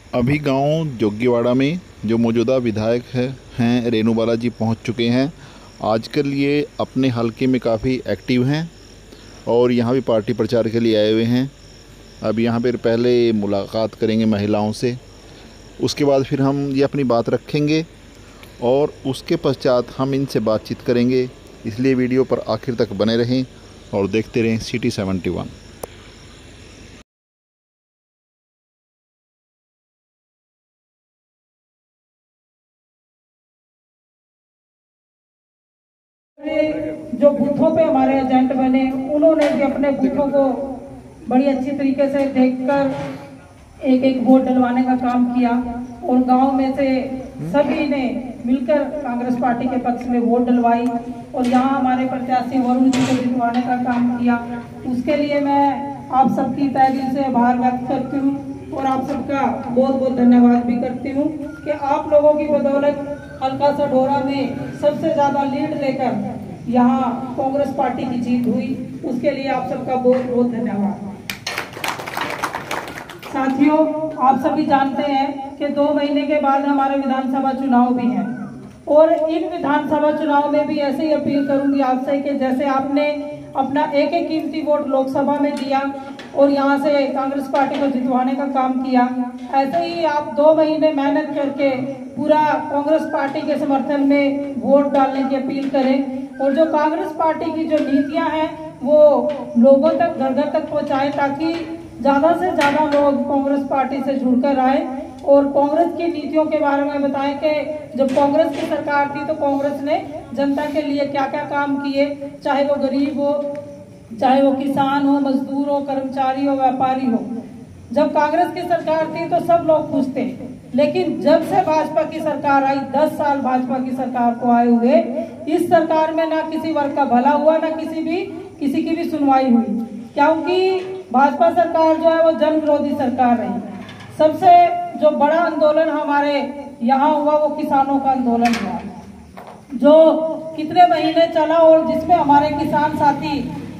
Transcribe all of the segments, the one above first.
अभी गांव जोगीवाड़ा में जो मौजूदा विधायक हैं रेणु बालाजी पहुंच चुके हैं। आजकल ये अपने हलके में काफ़ी एक्टिव हैं और यहाँ भी पार्टी प्रचार के लिए आए हुए हैं। अब यहाँ पर पहले मुलाकात करेंगे महिलाओं से, उसके बाद फिर हम ये अपनी बात रखेंगे और उसके पश्चात हम इनसे बातचीत करेंगे। इसलिए वीडियो पर आखिर तक बने रहें और देखते रहें सिटी 71। जो बूथों पे हमारे एजेंट बने, उन्होंने भी अपने बूथों को बड़ी अच्छी तरीके से देखकर एक एक वोट डलवाने का काम किया और गांव में से सभी ने मिलकर कांग्रेस पार्टी के पक्ष में वोट डलवाई और यहाँ हमारे प्रत्याशी वरुण जी को जितवाने का काम किया। उसके लिए मैं आप सबकी तहे दिल से आभार व्यक्त करती हूँ और आप सबका बहुत बहुत धन्यवाद भी करती हूँ कि आप लोगों की बदौलत हल्का सढौरा में सबसे ज्यादा लीड लेकर यहाँ कांग्रेस पार्टी की जीत हुई। उसके लिए आप सबका बहुत बहुत धन्यवाद। साथियों, आप सभी जानते हैं कि 2 महीने के बाद हमारे विधानसभा चुनाव भी हैं और इन विधानसभा चुनाव में भी ऐसे ही अपील करूंगी आपसे कि जैसे आपने अपना एक एक कीमती वोट लोकसभा में दिया और यहाँ से कांग्रेस पार्टी को जितवाने का काम किया, ऐसे ही आप 2 महीने मेहनत करके पूरा कांग्रेस पार्टी के समर्थन में वोट डालने की अपील करें और जो कांग्रेस पार्टी की जो नीतियां हैं वो लोगों तक घर घर तक पहुंचाएं ताकि ज्यादा से ज्यादा लोग कांग्रेस पार्टी से जुड़कर आए और कांग्रेस की नीतियों के बारे में बताएं कि जब कांग्रेस की सरकार थी तो कांग्रेस ने जनता के लिए क्या क्या काम किए, चाहे वो गरीब हो, चाहे वो किसान हो, मजदूर हो, कर्मचारी हो, व्यापारी हो। जब कांग्रेस की सरकार थी तो सब लोग खुश थे, लेकिन जब से भाजपा की सरकार आई, 10 साल भाजपा की सरकार को आए हुए, इस सरकार में ना किसी वर्ग का भला हुआ, ना किसी की भी सुनवाई हुई, क्योंकि भाजपा सरकार जो है वो जन विरोधी सरकार रही। सबसे जो बड़ा आंदोलन हमारे यहाँ हुआ वो किसानों का आंदोलन हुआ, जो कितने महीने चला और जिसमें हमारे किसान साथी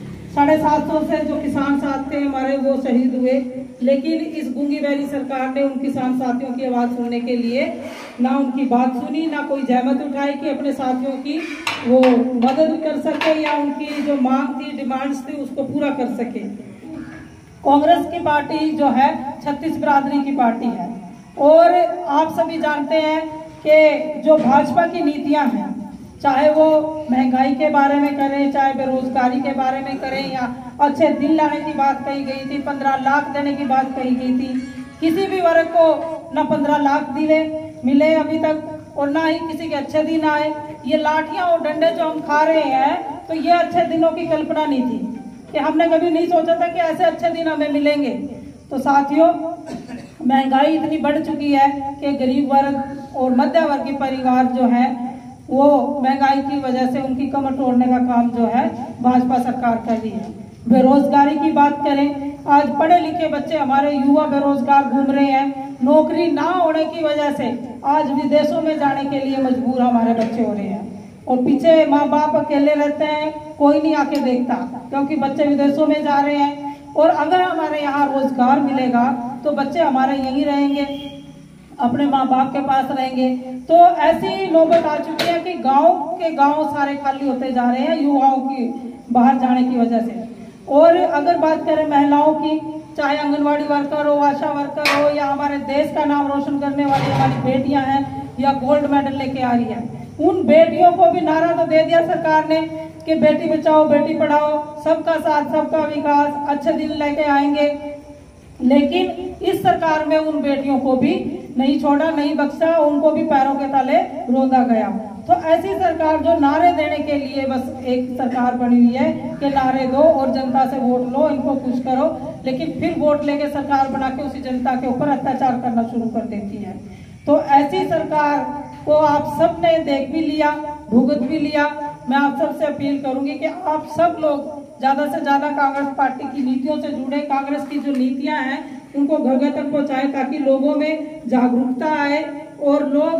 750 से जो किसान साथ थे हमारे वो शहीद हुए। लेकिन इस गूंगी वैली सरकार ने उन किसान साथियों की आवाज सुनने के लिए ना उनकी बात सुनी, ना कोई जहमत उठाई कि अपने साथियों की वो मदद कर सके या उनकी जो मांग थी, डिमांड्स थी, उसको पूरा कर सके। कांग्रेस की पार्टी जो है 36 बिरादरी की पार्टी है और आप सभी जानते हैं कि जो भाजपा की नीतियां हैं, चाहे वो महंगाई के बारे में करें, चाहे बेरोजगारी के बारे में करें, या अच्छे दिन लाने की बात कही गई थी, 15 लाख देने की बात कही गई थी। किसी भी वर्ग को ना 15 लाख मिले अभी तक और ना ही किसी के अच्छे दिन आए। ये लाठियां और डंडे जो हम खा रहे हैं, तो ये अच्छे दिनों की कल्पना नहीं थी कि हमने कभी नहीं सोचा था कि ऐसे अच्छे दिन हमें मिलेंगे। तो साथियों, महंगाई इतनी बढ़ चुकी है कि गरीब वर्ग और मध्य वर्गीय परिवार जो है वो महंगाई की वजह से उनकी कमर तोड़ने का काम जो है भाजपा सरकार कर रही है। बेरोजगारी की बात करें, आज पढ़े लिखे बच्चे हमारे युवा बेरोजगार घूम रहे हैं। नौकरी ना होने की वजह से आज विदेशों में जाने के लिए मजबूर हमारे बच्चे हो रहे हैं और पीछे माँ बाप अकेले रहते हैं, कोई नहीं आके देखता क्योंकि बच्चे विदेशों में जा रहे हैं। और अगर हमारे यहाँ रोजगार मिलेगा तो बच्चे हमारे यहीं रहेंगे, अपने माँ बाप के पास रहेंगे। तो ऐसी नौबत आ चुकी है कि गांव सारे खाली होते जा रहे हैं युवाओं की बाहर जाने की वजह से। और अगर बात करें महिलाओं की, चाहे आंगनवाड़ी वर्कर हो, आशा वर्कर हो, या हमारे देश का नाम रोशन करने वाली हमारी बेटियां हैं या गोल्ड मेडल लेके आ रही है, उन बेटियों को भी नारा तो दे दिया सरकार ने कि बेटी बचाओ बेटी पढ़ाओ, सबका साथ सबका विकास, अच्छे दिन लेके आएंगे। लेकिन इस सरकार में उन बेटियों को भी नहीं छोड़ा, नहीं बख्शा, उनको भी पैरों के तले रौंदा गया। तो ऐसी सरकार जो नारे देने के लिए बस एक सरकार बनी हुई है कि नारे दो और जनता से वोट लो, इनको खुश करो, लेकिन फिर वोट लेके सरकार बना के उसी जनता के ऊपर अत्याचार करना शुरू कर देती है। तो ऐसी सरकार को आप सब ने देख भी लिया, भुगत भी लिया। मैं आप सबसे अपील करूंगी कि आप सब लोग ज्यादा से ज्यादा कांग्रेस पार्टी की नीतियों से जुड़े, कांग्रेस की जो नीतियां हैं उनको घर घर तक पहुंचाएं ताकि लोगों में जागरूकता आए और लोग,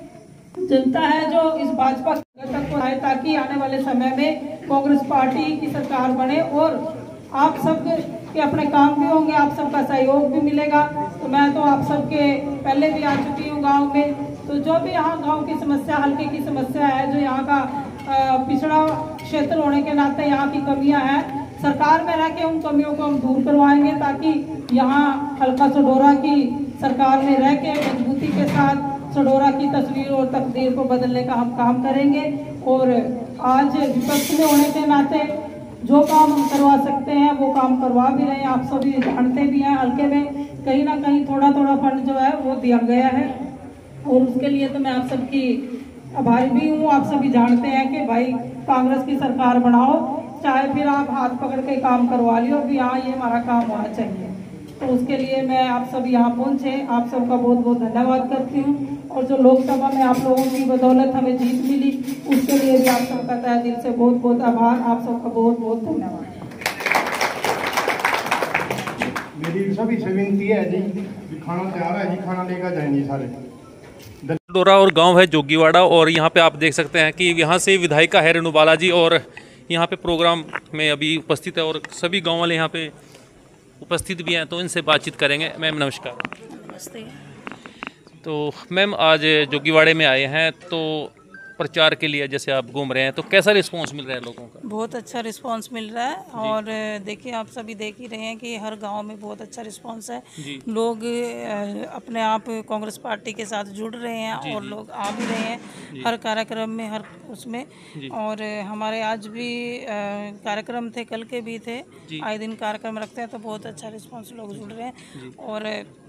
जनता है जो इस भाजपा तक पहुंचाए ताकि आने वाले समय में कांग्रेस पार्टी की सरकार बने और आप सब कि अपने काम भी होंगे, आप सबका सहयोग भी मिलेगा। तो मैं तो आप सबके पहले भी आ चुकी हूँ गांव में, तो जो भी यहाँ गांव की समस्या, हल्के की समस्या है, जो यहाँ का पिछड़ा क्षेत्र होने के नाते यहाँ की कमियाँ हैं, सरकार में रह के उन कमियों को हम दूर करवाएंगे, ताकि यहाँ हल्का सडोरा की सरकार में रह के मजबूती के साथ सडोरा की तस्वीर और तकदीर को बदलने का हम काम करेंगे। और आज विपक्ष में होने के नाते जो काम हम करवा सकते हैं वो काम करवा भी रहे हैं। आप सभी जानते भी हैं, हल्के में कहीं ना कहीं थोड़ा थोड़ा फंड जो है वो दिया गया है, और उसके लिए तो मैं आप सबकी आभारी भी हूँ। आप सभी जानते हैं कि भाई कांग्रेस की सरकार बनाओ, चाहे फिर आप हाथ पकड़ के काम करवा लियो, भी हाँ ये हमारा काम होना चाहिए। तो उसके लिए मैं आप सब यहाँ पहुँचे, आप सबका बहुत बहुत धन्यवाद करती हूँ। और जो लोकसभा में आप लोगों की बदौलत हमें जीत मिली, उसके लिए भी आप सबका तहे दिल से बहुत बहुत आभार, आप सबका बहुत बहुत धन्यवाद। मेरी सभी से विनती है जी, खाना तैयार है जी, खाना लेकर जाएंगे सारे। डोरा और गांव है जोगीवाड़ा, और यहाँ पे आप देख सकते हैं कि यहाँ से विधायिका है रेणु बाला जी, और यहाँ पे प्रोग्राम में अभी उपस्थित है और सभी गांव वाले यहाँ पे उपस्थित भी हैं, तो इनसे बातचीत करेंगे। मैम नमस्कार। नमस्ते। तो मैम आज जोगीवाड़े में आए हैं, तो प्रचार के लिए जैसे आप घूम रहे हैं, तो कैसा रिस्पांस मिल रहा है लोगों का? बहुत अच्छा रिस्पांस मिल रहा है, और देखिए आप सभी देख ही रहे हैं कि हर गांव में बहुत अच्छा रिस्पांस है। लोग अपने आप कांग्रेस पार्टी के साथ जुड़ रहे हैं, और लोग आ भी रहे हैं हर कार्यक्रम में, हर उसमें। और हमारे आज भी कार्यक्रम थे, कल के भी थे, आए दिन कार्यक्रम रखते हैं, तो बहुत अच्छा रिस्पांस, लोग जुड़ रहे हैं। और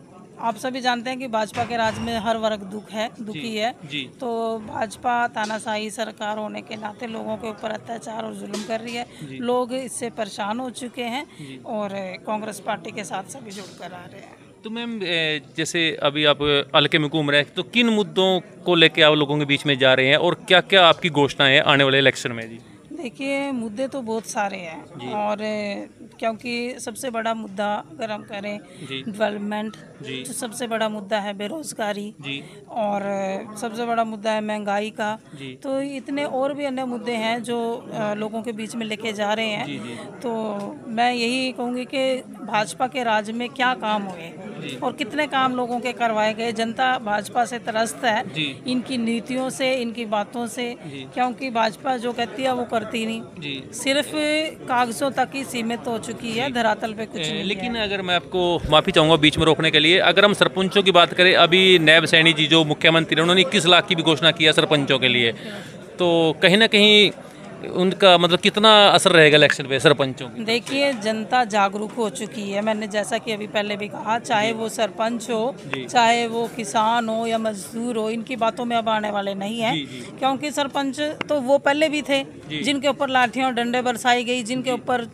आप सभी जानते हैं कि भाजपा के राज में हर वर्ग दुखी है। तो भाजपा तानाशाही सरकार होने के नाते लोगों के ऊपर अत्याचार और जुल्म कर रही है। लोग इससे परेशान हो चुके हैं, और कांग्रेस पार्टी के साथ सभी जुड़कर आ रहे हैं। तो मैम जैसे अभी आप हल्के में घूम रहे हैं, तो किन मुद्दों को लेके आप लोगों के बीच में जा रहे हैं, और क्या क्या आपकी घोषणाएं हैं आने वाले इलेक्शन में? जी देखिए, मुद्दे तो बहुत सारे हैं, और क्योंकि सबसे बड़ा मुद्दा अगर हम करें डेवलपमेंट, तो सबसे बड़ा मुद्दा है बेरोजगारी, और सबसे बड़ा मुद्दा है महंगाई का। तो इतने और भी अन्य मुद्दे हैं जो लोगों के बीच में लेके जा रहे हैं। तो मैं यही कहूँगी कि भाजपा के राज में क्या काम हुए और कितने काम लोगों के करवाए गए। जनता भाजपा से त्रस्त है, इनकी नीतियों से, इनकी बातों से, क्योंकि भाजपा जो कहती है वो करती नहीं, सिर्फ कागजों तक ही सीमित हो चुकी है, धरातल पे कुछ नहीं। लेकिन अगर मैं आपको माफ़ी चाहूँगा बीच में रोकने के लिए, अगर हम सरपंचों की बात करें, अभी नैब सैनी जी जो मुख्यमंत्री, उन्होंने 21 लाख की भी घोषणा किया सरपंचों के लिए, तो कहीं ना कहीं उनका मतलब कितना असर रहेगा इलेक्शन पे सरपंचों की? देखिए, जनता जागरूक हो चुकी है। मैंने जैसा कि अभी पहले भी कहा, चाहे वो सरपंच हो, चाहे वो किसान हो या मजदूर हो, इनकी बातों में अब आने वाले नहीं है। क्योंकि सरपंच तो वो पहले भी थे जिनके ऊपर लाठियां और डंडे बरसाई गई, जिनके ऊपर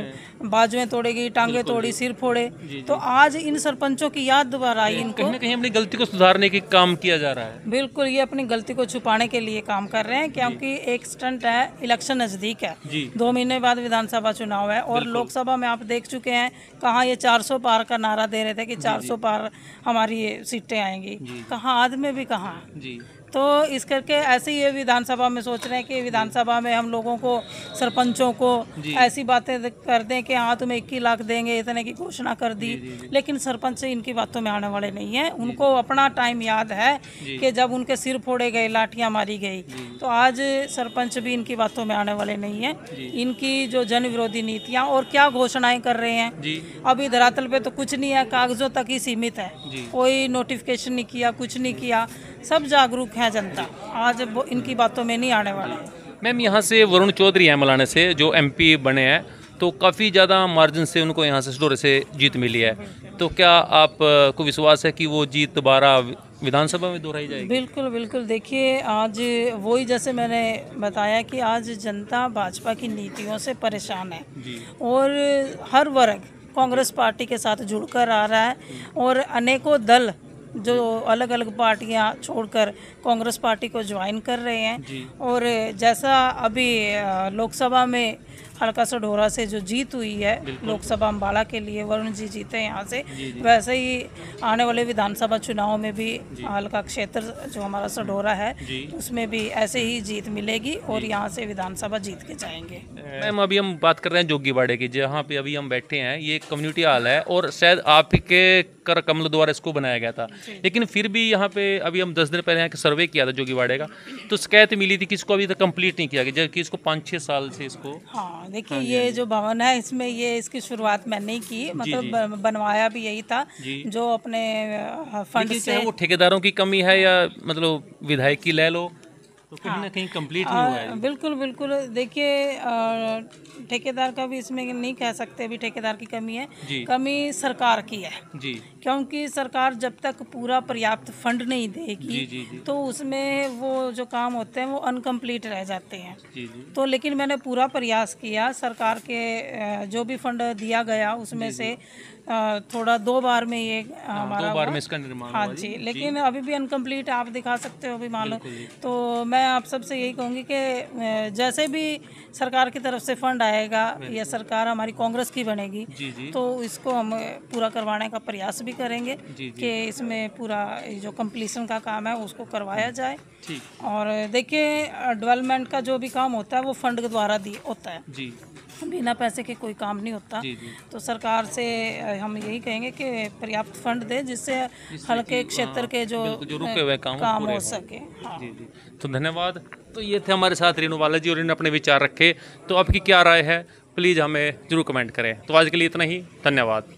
बाजुएं तोड़ी गई, टांगे तोड़ी, सिर फोड़े। तो आज इन सरपंचों की याद दोबारा आई। इनको कहीं ना कहीं अपनी गलती को सुधारने की काम किया जा रहा है। बिल्कुल, ये अपनी गलती को छुपाने के लिए काम कर रहे हैं, क्योंकि एक स्टंट है, इलेक्शन नजदीक है, 2 महीने बाद विधानसभा चुनाव है, और लोकसभा में आप देख चुके हैं कहाँ ये 400 पार का नारा दे रहे थे कि 400 पार हमारी सीटें आएंगी, कहाँ आज में भी कहाँ। तो इस करके ऐसे ही ये विधानसभा में सोच रहे हैं कि विधानसभा में हम लोगों को, सरपंचों को ऐसी बातें कर दें कि हाँ तुम्हें 21 लाख देंगे, इतने की घोषणा कर दी। लेकिन सरपंच इनकी बातों में आने वाले नहीं हैं। उनको अपना टाइम याद है कि जब उनके सिर फोड़े गए, लाठियाँ मारी गई। तो आज सरपंच भी इनकी बातों में आने वाले नहीं हैं। इनकी जो जन विरोधी नीतियाँ और क्या घोषणाएं कर रहे हैं, अभी धरातल पे तो कुछ नहीं है, कागजों तक ही सीमित है, कोई नोटिफिकेशन नहीं किया, कुछ नहीं किया। सब जागरूक है जनता, आज वो इनकी बातों में नहीं आने वाले। मैम यहाँ से वरुण चौधरी हैं मलाने से, जो MP बने हैं, तो काफ़ी ज़्यादा मार्जिन से उनको यहाँ से सडोरे से जीत मिली है। तो क्या आप को विश्वास है कि वो जीत दोबारा विधानसभा में दोहराई जाएगी? बिल्कुल बिल्कुल। देखिए, आज वही जैसे मैंने बताया कि आज जनता भाजपा की नीतियों से परेशान है, और हर वर्ग कांग्रेस पार्टी के साथ जुड़कर आ रहा है, और अनेकों दल जो अलग अलग पार्टियां छोड़कर कांग्रेस पार्टी को ज्वाइन कर रहे हैं। और जैसा अभी लोकसभा में हल्का सडोरा से जो जीत हुई है लोकसभा अम्बाला के लिए, वरुण जी जीते यहाँ से, वैसे ही आने वाले विधानसभा चुनाव में भी हल्का क्षेत्र जो हमारा सडोरा है उसमें भी ऐसे ही जीत मिलेगी और यहाँ से विधानसभा जीत के जाएंगे। मैम अभी हम बात कर रहे हैं जोगीवाड़े की, जहाँ पे अभी हम बैठे हैं, ये कम्युनिटी हॉल है और शायद आपके कर कमल द्वारा इसको बनाया गया था, लेकिन फिर भी यहाँ पे अभी हम 10 दिन पहले यहाँ सर्वे किया था जोगीवाड़े का, तो शिकायत मिली थी कि इसको अभी तक कंप्लीट नहीं किया गया, जबकि इसको 5-6 साल से इसको। हाँ देखिए, ये जो भवन है इसमें ये इसकी शुरुआत मैंने ही की, मतलब बनवाया भी यही था जो अपने फंड से। वो ठेकेदारों की कमी है या मतलब विधायक की ले लो, तो कहीं ना कहीं कंप्लीट नहीं हुआ है। बिल्कुल बिल्कुल, देखिए ठेकेदार का भी इसमें नहीं कह सकते अभी ठेकेदार की कमी है, कमी सरकार की है जी, क्योंकि सरकार जब तक पूरा पर्याप्त फंड नहीं देगी तो उसमें वो जो काम होते हैं वो अनकम्प्लीट रह जाते हैं। तो लेकिन मैंने पूरा प्रयास किया, सरकार के जो भी फंड दिया गया उसमें से थोड़ा 2 बार में ये हमारा 2 बार में इसका निर्माण। हाँ जी, लेकिन अभी भी अनकम्प्लीट आप दिखा सकते हो अभी मान लो। तो मैं आप सबसे यही कहूँगी कि जैसे भी सरकार की तरफ से फंड आएगा या सरकार हमारी कांग्रेस की बनेगी तो इसको हम पूरा करवाने का प्रयास भी करेंगे कि इसमें पूरा जो कंप्लीशन का काम है उसको करवाया जाए। और देखिए डेवलपमेंट का जो भी काम होता है वो फंड के द्वारा होता है जी, बिना पैसे के कोई काम नहीं होता। तो सरकार से हम यही कहेंगे कि पर्याप्त फंड दे जिससे हल्के क्षेत्र के जो रुके हुए काम हो सके। हाँ। तो धन्यवाद। तो ये थे हमारे साथ रेणुबाला जी और इन्होंने अपने विचार रखे। तो आपकी क्या राय है प्लीज़ हमें जरूर कमेंट करें। तो आज के लिए इतना ही, धन्यवाद।